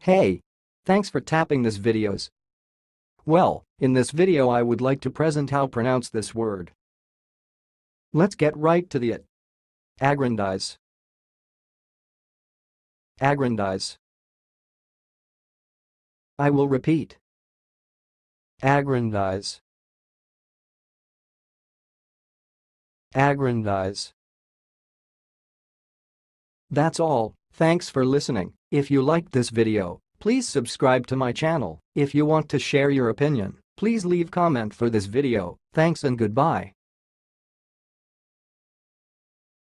Hey! Thanks for tapping this videos. Well, in this video I would like to present how pronounce this word. Let's get right to it. Aggrandise. Aggrandise. I will repeat. Aggrandise. Aggrandise. That's all. Thanks for listening. If you liked this video, please subscribe to my channel. If you want to share your opinion, please leave comment for this video. Thanks and goodbye.